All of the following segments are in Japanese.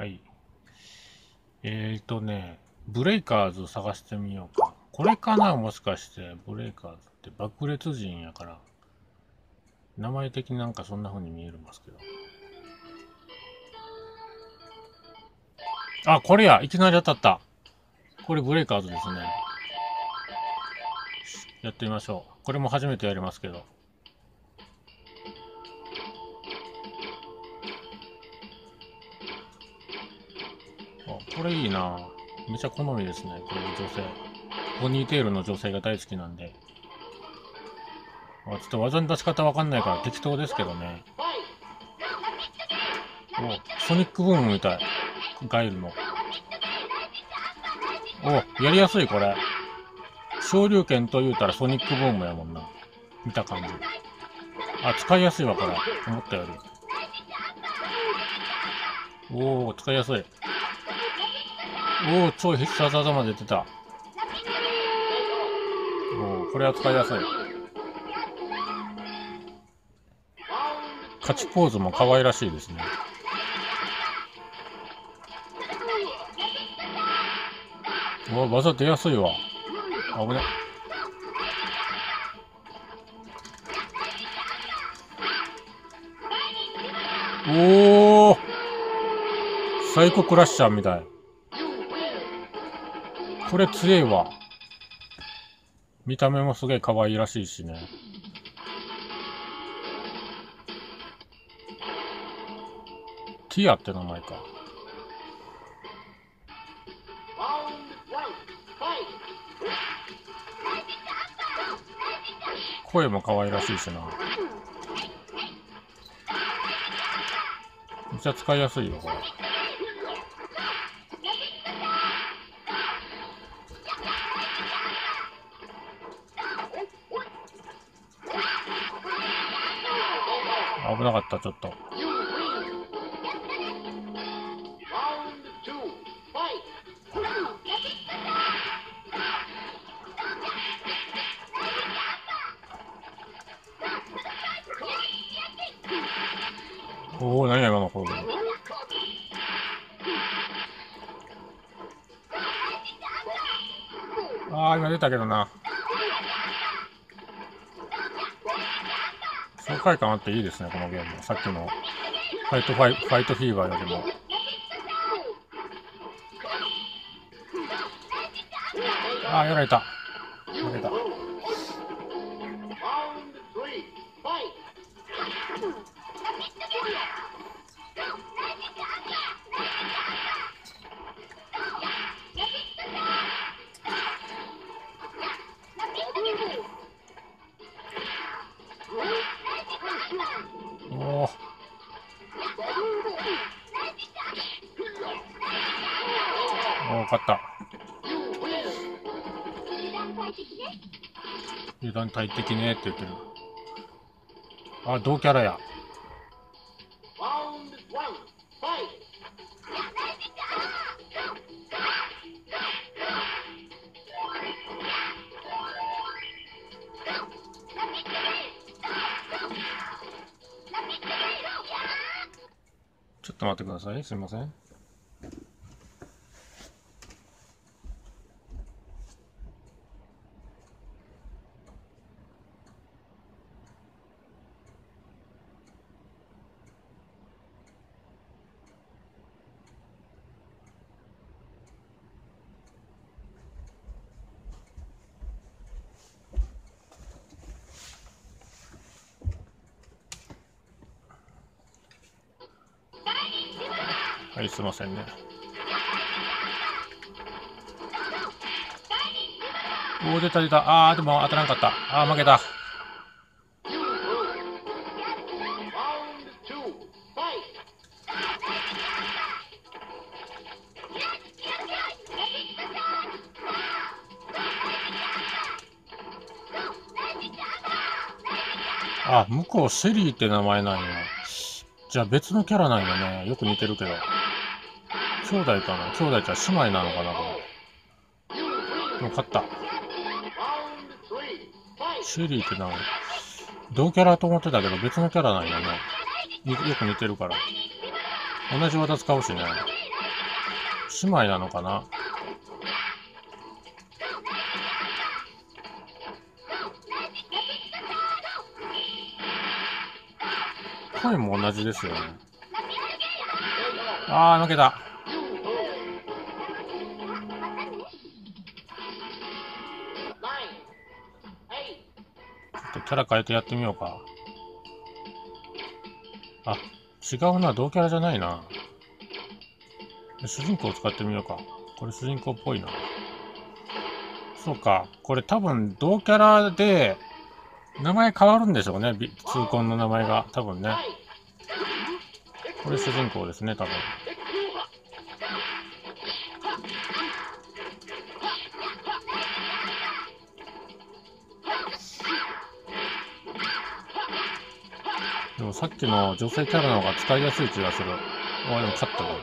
はい。ブレイカーズ探してみようか。これかな、もしかして。ブレイカーズって爆裂人やから。名前的になんかそんな風に見えるんですけど。あ、これや。いきなり当たった。これブレイカーズですね。やってみましょう。これも初めてやりますけど。あ、これいいな。めちゃ好みですね。こういう女性。ポニーテールの女性が大好きなんで。ちょっと技の出し方わかんないから適当ですけどね。ソニックブームみたい。ガイルの。やりやすいこれ。昇竜拳と言うたらソニックブームやもんな。見た感じ。使いやすいわ、これ。思ったより。使いやすい。超必殺技まで出た。これは使いやすい。勝ちポーズも可愛らしいですね。技出やすいわ。危ね。サイコクラッシャーみたい。これ強いわ。見た目もすげえ可愛らしいしね。ティアって名前か。声も可愛らしいしな。めっちゃ使いやすいよ、これ。危なかった、ちょっと。何や今のフォーム。今出たけどな。爽快感あっていいですね、このゲーム。さっきのファイトフィーバーよりも。やられた。負けた。勝った。油断大敵ねって言ってる。同キャラや。ちょっと待ってください。すいません。はい、すいませんね。出た出た。でも当たらんかった。負けた。向こうシェリーって名前なんや。じゃあ別のキャラなんやね。よく似てるけど。兄弟かな。兄弟じゃ姉妹なのかな、これ。もう勝った。シェリーって同キャラと思ってたけど別のキャラなんやね。よく似てるから。同じ技使うしね。 姉妹なのかな。声も同じですよね。あー、負けた。ちょっとキャラ変えてやってみようか。あ、違うな。同キャラじゃないな。主人公を使ってみようか。これ主人公っぽいな。そうか。これ多分同キャラで名前変わるんでしょうね。痛恨の名前が。多分ね。これ主人公ですね、多分。でもさっきの女性キャラの方が使いやすい気がする。あ、でも勝ったね。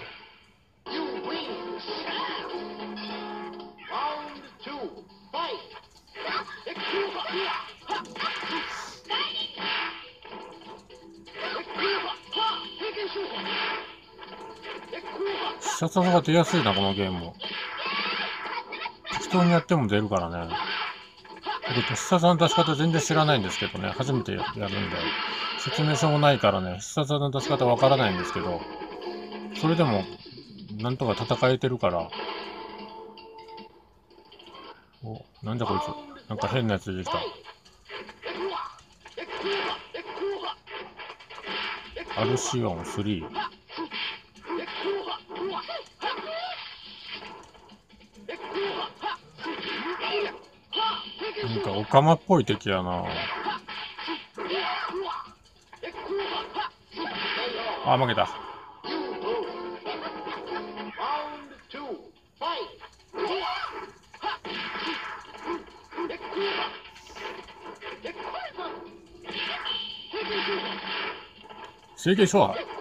必殺技が出やすいな、このゲーム。適当にやっても出るからね。僕、必殺技の出し方全然知らないんですけどね。初めてやるんで。説明書もないからね、必殺技の出し方わからないんですけど、それでも、なんとか戦えてるから。お、なんだこいつ。なんか変なやつ出てきた。アルシオン3。なんかオカマっぽい敵やな。あ、負けた。整形勝敗。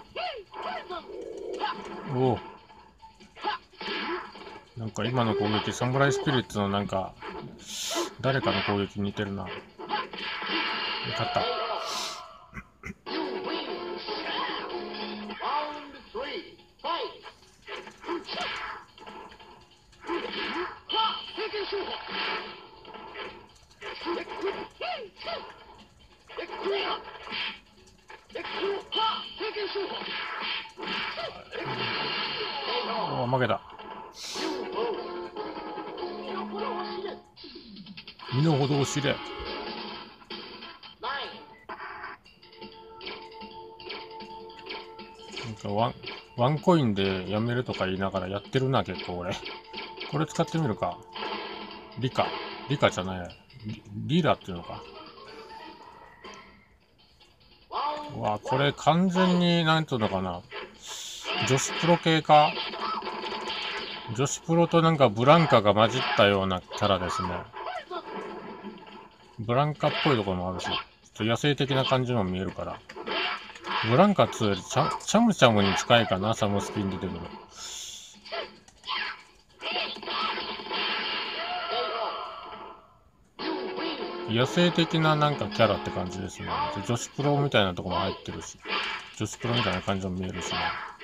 おお。なんか今の攻撃、サムライスピリッツのなんか、誰かの攻撃に似てるな。勝った。お、負けた。身の程を知れ。なんかワンコインでやめるとか言いながらやってるな、結構俺。これ使ってみるか。リカじゃない。リラっていうのか。うわ、これ完全に、なんていうのかな。女子プロ系か。女子プロとなんかブランカが混じったようなキャラですね。ブランカっぽいところもあるし、ちょっと野生的な感じも見えるから。ブランカ2よりチャムチャムに近いかな、サムスピン出てくる。野生的ななんかキャラって感じですね。女子プロみたいなとこも入ってるし、女子プロみたいな感じも見えるしね。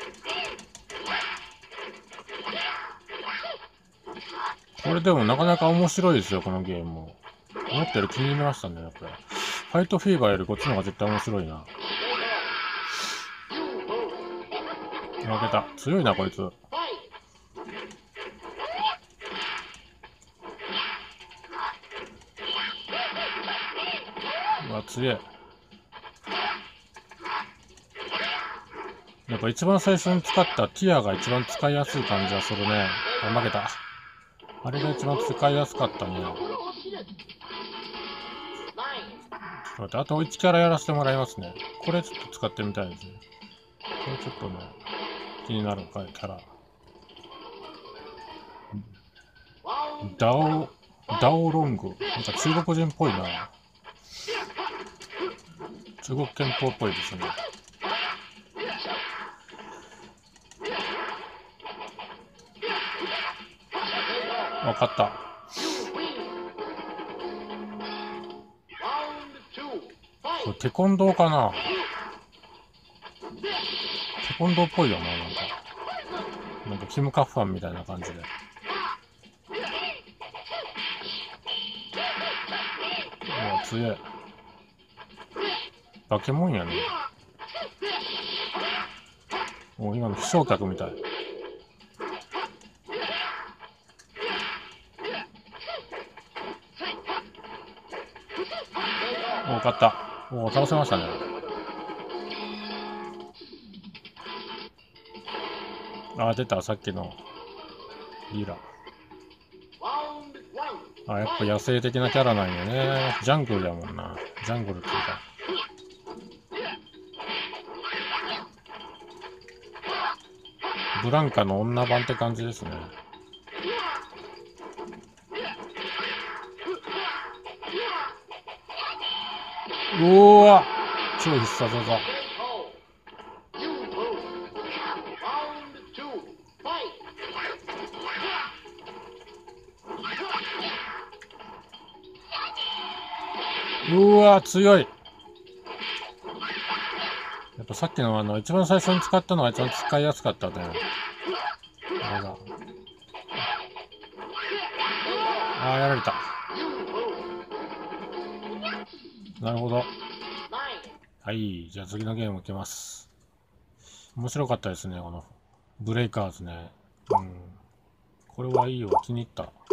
これでもなかなか面白いですよ、このゲーム。思ったより気に入りましたね、これ。ファイトフィーバーよりこっちの方が絶対面白いな。負けた。強いな、こいつ。うわ、強え。やっぱ一番最初に使ったティアが一番使いやすい感じはするね。あ、負けた。あれが一番使いやすかったね。ちょっと待って、あと1キャラやらせてもらいますね。これちょっと使ってみたいですね。これちょっとね、気になるかい、キャラ。ダオロング。なんか中国人っぽいな。中国憲法っぽいですね。わかった。これテコンドーかな。テコンドーっぽいよな、なんか。 なんかキム・カッファンみたいな感じで。うわ、強い。化け物やね。お、今の飛翔客みたい。お、勝った。お、倒せましたね。あ、出た、さっきのリラ。あ、やっぱ野生的なキャラなんよね。ジャングルやもんな。ジャングルっていうか。ブランカの女版って感じですね。うわ、超必殺技。うわ、強い。やっぱさっきの一番最初に使ったのが一番使いやすかったね。あれだ。あー、やられた。なるほど。はい、じゃあ次のゲームいきます。面白かったですね、このブレイカーズね。うん。これはいいよ、気に入った。